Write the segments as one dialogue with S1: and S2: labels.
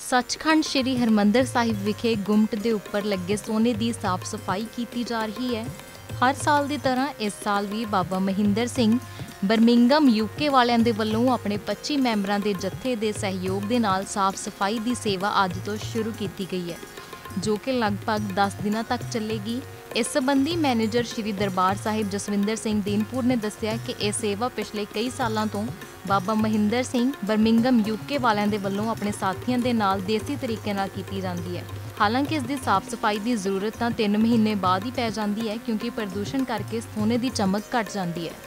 S1: ਸੱਚਖੰਡ ਸ਼੍ਰੀ ਹਰਿਮੰਦਰ ਸਾਹਿਬ ਵਿਖੇ ਗੁੰਮਟ ਦੇ ਉੱਪਰ ਲੱਗੇ ਸੋਨੇ ਦੀ ਸਾਫ਼ ਸਫਾਈ ਕੀਤੀ ਜਾ ਰਹੀ ਹੈ। ਹਰ ਸਾਲ ਦੀ ਤਰ੍ਹਾਂ ਇਸ ਸਾਲ ਵੀ ਬਾਬਾ ਮਹਿੰਦਰ ਸਿੰਘ ਬਰਮਿੰਘਮ ਯੂਕੇ ਵਾਲਿਆਂ ਦੇ ਵੱਲੋਂ ਆਪਣੇ 25 ਮੈਂਬਰਾਂ ਦੇ ਜੱਥੇ ਦੇ ਸਹਿਯੋਗ ਦੇ ਨਾਲ ਸਾਫ਼ ਸਫਾਈ ਦੀ ਸੇਵਾ ਅੱਜ ਤੋਂ ਸ਼ੁਰੂ ਕੀਤੀ ਗਈ ਹੈ, ਜੋ ਕਿ ਲਗਭਗ 10 ਦਿਨਾਂ ਤੱਕ ਚੱਲੇਗੀ। ਇਸ ਸੰਬੰਧੀ ਮੈਨੇਜਰ ਸ਼੍ਰੀ ਦਰਬਾਰ ਸਾਹਿਬ ਜਸਵਿੰਦਰ ਸਿੰਘ ਦੀਨਪੁਰ ਨੇ ਦੱਸਿਆ ਕਿ ਇਹ ਸੇਵਾ ਪਿਛਲੇ ਕਈ ਸਾਲਾਂ ਤੋਂ ਬਾਬਾ ਮਹਿੰਦਰ ਸਿੰਘ ਬਰਮਿੰਘਮ ਯੂਕੇ ਵਾਲਿਆਂ ਦੇ ਵੱਲੋਂ ਆਪਣੇ ਸਾਥੀਆਂ ਦੇ ਨਾਲ ਦੇਸੀ ਤਰੀਕੇ ਨਾਲ ਕੀਤੀ ਜਾਂਦੀ ਹੈ। ਹਾਲਾਂਕਿ ਇਸ ਦੀ ਸਾਫ਼ ਸਫਾਈ ਦੀ ਜ਼ਰੂਰਤ ਤਾਂ 3 ਮਹੀਨੇ ਬਾਅਦ ਹੀ ਪੈ ਜਾਂਦੀ ਹੈ, ਕਿਉਂਕਿ ਪ੍ਰਦੂਸ਼ਣ ਕਰਕੇ ਸੋਨੇ ਦੀ ਚਮਕ ਘਟ ਜਾਂਦੀ ਹੈ।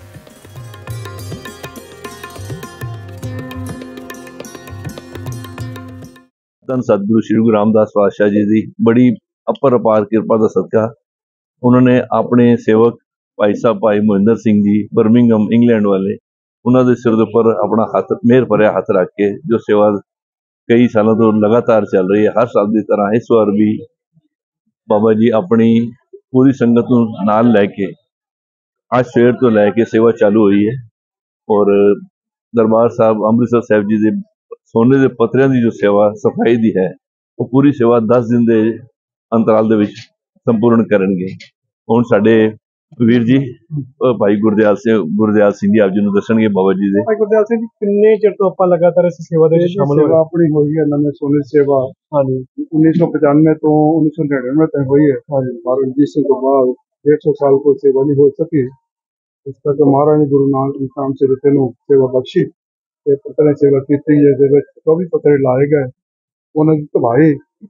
S2: ਧੰਨ सतगुरु श्री गुरु रामदास पातशाह जी की बड़ी अपर अपार कृपा का सदका उन्होंने अपने सेवक भाई साहब भाई मोहिंदर सिंह जी बर्मिंघम इंग्लैंड वाले उन्होंने सिर के उपर अपना हाथ मेहर भरिया हाथ रख के जो सेवा कई सालों तो लगातार चल रही है, हर साल की तरह इस बार भी बाबा जी अपनी पूरी संगत को नाल लैके आज सवेर तो लैके सेवा चालू हुई है। और दरबार साहब अमृतसर साहब जी के सोने के पत्रियां की जो सेवा सफाई की है वो पूरी सेवा 10 दिन के अंतराल दे विच संपूर्ण करेंगे। हुण साडे वीर जी भाई गुरदयाल सिंह जी आप जी नूं दसणगे बाबा जी दे।
S3: भाई गुरदयाल सिंह जी किन्ने चिर तो आपां लगातार इस सेवा दे विच शामिल होए?
S4: अपनी हुई है नवे सोने सेवा
S3: हाँ जी
S4: 1995 तो 1999 तक हुई है।
S3: हाँ जी
S4: महाराज रंजीत सिंह के बाद 150 साल को सेवा नहीं हो सकी, इस करके महाराज ने गुरु नानक नाम से रिते नूं सेवा बख्शी ते पत्रे सेवा की है। 24 पत्रे लाए गए, उन्होंने भाई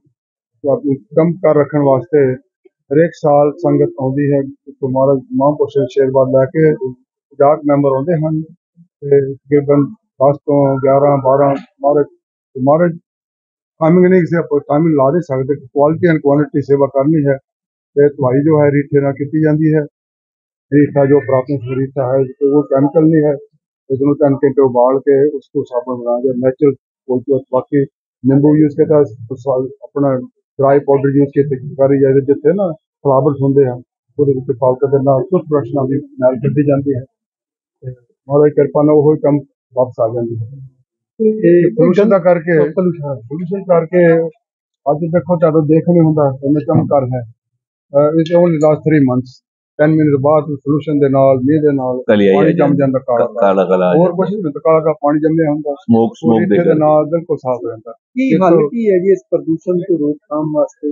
S4: कम कर रखने वास्ते हर एक साल संगत आउंदी है। तो महाराज महापुरुष आशीर्वाद लैके 50 मैंबर आउंदे हन ते तकरीबन 10 तो 11 12 महाराज टाइमिंग नहीं किसी टाइमिंग ला नहीं सकते, क्वालिटी एंड क्वांटिटी सेवा करनी है। ते दवाई जो है रीठे नाल की जाती है। रीठा जो प्राथमिक रीठा है वो केमिकल नहीं है, इसमें 3 घंटे उबाल के उसको साबुन बना के नेचुरल बाकी नींबू यूज किया अपना ड्राई पाउडर यूज करी जाए जितने ना फ्लावर्स होंगे हैं वो पाउडर के नाल टूथब्रश नाल भी मैल कड्डी जाती है। महाराज कृपा नाल वो कम वापस आ जाती है। पोल्यूशन का करके पोल्यूशन करके अज देखो तुहानू देख नहीं हुंदा इन्ना चमत्कार है। It only last 3 months 10 minute बाद सोल्यूशन दे नाल मीह दे नाल पानी जम जांदा काला काला और कुछ नहीं होंदा, काला का पानी जम्मिया हुंदा स्मोक दे नाल बिल्कुल साफ हो जांदा।
S3: की हल की है जी इस प्रदूषण को रोकथाम वास्ते?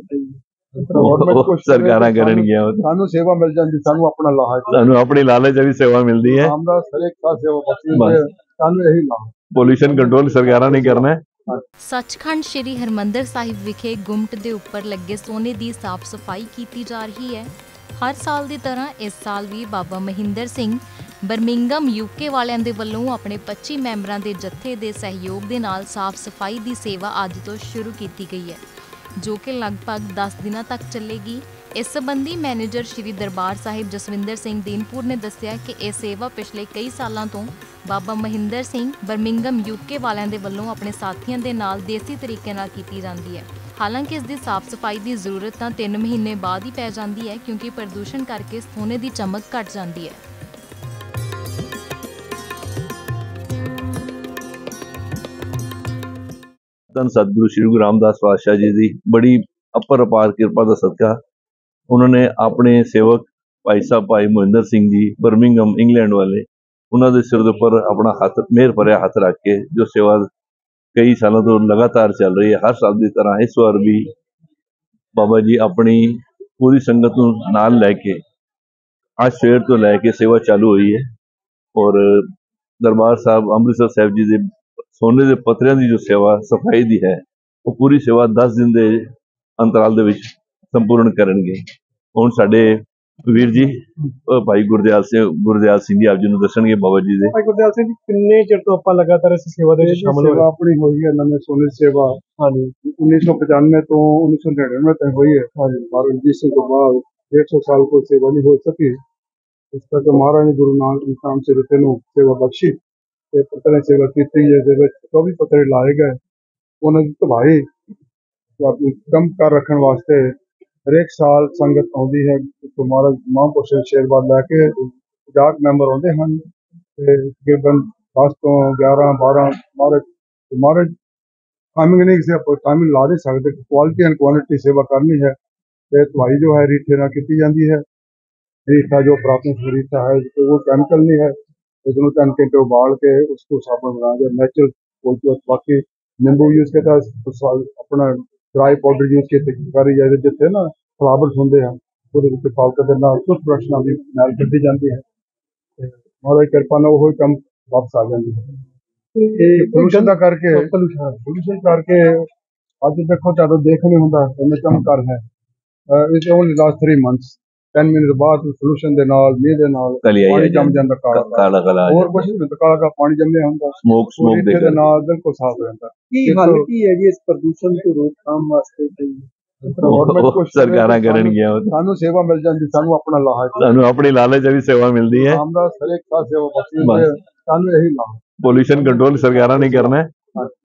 S2: सरकारां करनगियां
S4: सानू सेवा मिल जांदी, सानू अपना लाभ
S2: सानू अपनी लालच भी सेवा मिलदी है।
S4: रामदास हर एक साथ सेवा बख्शी है, सानू यही लाभ
S2: पोल्यूशन कंट्रोल सरकारां ने करना है।
S1: ਸੱਚਖੰਡ ਸ਼੍ਰੀ ਹਰਿਮੰਦਰ ਸਾਹਿਬ ਵਿਖੇ ਗੁੰਮਟ ਦੇ ਉੱਪਰ ਲੱਗੇ ਸੋਨੇ ਦੀ ਸਾਫ਼ ਸਫਾਈ ਕੀਤੀ ਜਾ ਰਹੀ ਹੈ। ਹਰ ਸਾਲ ਦੀ ਤਰ੍ਹਾਂ ਇਸ ਸਾਲ ਵੀ ਬਾਬਾ ਮਹਿੰਦਰ ਸਿੰਘ ਬਰਮਿੰਘਮ ਯੂਕੇ ਵਾਲਿਆਂ ਦੇ ਵੱਲੋਂ ਆਪਣੇ 25 ਮੈਂਬਰਾਂ ਦੇ ਜੱਥੇ ਦੇ ਸਹਿਯੋਗ ਦੇ ਨਾਲ ਸਾਫ਼ ਸਫਾਈ ਦੀ ਸੇਵਾ ਅੱਜ ਤੋਂ ਸ਼ੁਰੂ ਕੀਤੀ ਗਈ ਹੈ, ਜੋ ਕਿ ਲਗਭਗ 10 ਦਿਨਾਂ ਤੱਕ ਚੱਲੇਗੀ। ਇਸ ਸੰਬੰਧੀ ਮੈਨੇਜਰ ਸ਼੍ਰੀ ਦਰਬਾਰ ਸਾਹਿਬ ਜਸਵਿੰਦਰ ਸਿੰਘ ਦੀਨਪੁਰ ਨੇ ਦੱਸਿਆ ਕਿ ਇਹ ਸੇਵਾ ਪਿਛਲੇ ਕਈ ਸਾਲਾਂ ਤੋਂ ਬਾਬਾ ਮਹਿੰਦਰ ਸਿੰਘ ਬਰਮਿੰਘਮ ਯੂਕੇ ਵਾਲਿਆਂ ਦੇ ਵੱਲੋਂ ਆਪਣੇ ਸਾਥੀਆਂ ਦੇ ਨਾਲ ਦੇਸੀ ਤਰੀਕੇ ਨਾਲ ਕੀਤੀ ਜਾਂਦੀ ਹੈ। ਹਾਲਾਂਕਿ ਇਸ ਦੀ ਸਾਫ਼ ਸਫਾਈ ਦੀ ਜ਼ਰੂਰਤ ਤਾਂ 3 ਮਹੀਨੇ ਬਾਅਦ ਹੀ ਪੈ ਜਾਂਦੀ ਹੈ, ਕਿਉਂਕਿ ਪ੍ਰਦੂਸ਼ਣ ਕਰਕੇ ਸੋਨੇ ਦੀ ਚਮਕ ਘਟ ਜਾਂਦੀ ਹੈ।
S2: ਧੰਨ सतगुरु श्री गुरु रामदास पातशाह जी की बड़ी अपर अपार कृपा का सदका उन्होंने अपने सेवक भाई साहब भाई मोहिंदर सिंह जी बर्मिंघम इंग्लैंड वाले उन्होंने सिर के उपर अपना हाथ मेहर भरिया हाथ रख के जो सेवा कई सालों तो लगातार चल रही है, हर साल की तरह इस बार भी बाबा जी अपनी पूरी संगत को नाल लैके आज सवेर तो लैके सेवा चालू हुई है। और दरबार साहब अमृतसर साहब जी के सोने के पत्रियां की जो सेवा सफाई की है वो पूरी सेवा 10 दिन के अंतराल दे विच संपूर्ण करेंगे। हुण साडे वीर जी भाई गुरदयाल सिंह जी आप जी नूं दसणगे बाबा जी दे।
S3: भाई गुरदयाल सिंह जी किन्ने चिर तो आपां लगातार इस सेवा दे विच शामिल होए?
S4: अपनी हुई है नवे सोने सेवा
S3: हाँ जी
S4: 1995 तो 1999 तक हुई है।
S3: हाँ जी
S4: महाराज रंजीत सिंह के बाद 150 साल को सेवा नहीं हो सकी, इस करके महाराज ने गुरु नानक नाम से रिते नूं सेवा बख्शी ते पत्रे सेवा की है। 24 पत्रे लाए गए, उन्होंने भाई कम कर रखने वास्ते हर एक साल संगत आउंदी है। तो महाराज महापुरुष आशीर्वाद लैके 50 मैंबर आउंदे हन ते तकरीबन 10 तो 11 12 महाराज टाइमिंग नहीं किसी टाइमिंग ला नहीं सकते, क्वालिटी एंड क्वांटिटी सेवा करनी है तो दवाई जो है रीठे ना की जाती है। रीठा जो प्राथमिक रीठा है तो वो केमिकल नहीं है, इसमें 3 घंटे उबाल के उसको साबुन बना के नेचुरल, बाकी नींबू यूज किया अपना ड्राई पाउडर यूज करी जाए जिथे ना फ्लावर्स होंगे हैं वो पाउडर के नाल टूथब्रश नाल भी मैल कड्ढी जाती है ते महाराज कृपा नाल वो काम वापस आ जाती है। पोल्यूशन का करके पोल्यूशन करके अज देखो तुहानू देख नहीं हुंदा इन्ने चमत्कार है। It's only last 3 months 10 minute बाद सोल्यूशन दे नाल मीह दे नाल
S2: कली आई
S4: पानी
S2: है
S4: जम जांदा काला
S2: काला काला
S4: और कुछ नहीं होंदा, काला पानी जमने हुंदा
S2: स्मोक स्मोक
S4: रीठे दे
S2: देकर
S4: नाल बिल्कुल साफ हो जांदा।
S3: की हल की है जी इस प्रदूषण को रोकथाम वास्ते कोई
S4: गवर्नमेंट कुछ
S2: सरकारां करनगियां
S4: सानू सेवा मिल जाती, सानू अपना लाहा
S2: ਸਾਨੂੰ ਆਪਣੀ ਲਾਲਚ ਵਾਲੀ ਸੇਵਾ ਮਿਲਦੀ ਹੈ
S4: रामदास हर एक साथ सेवा बख्शी
S2: बस।
S4: सानू यही लाहा।
S2: ਪੋਲੂਸ਼ਨ ਕੰਟਰੋਲ ਸਰਕਾਰਾਂ ਨੇ ਕਰਨਾ ਹੈ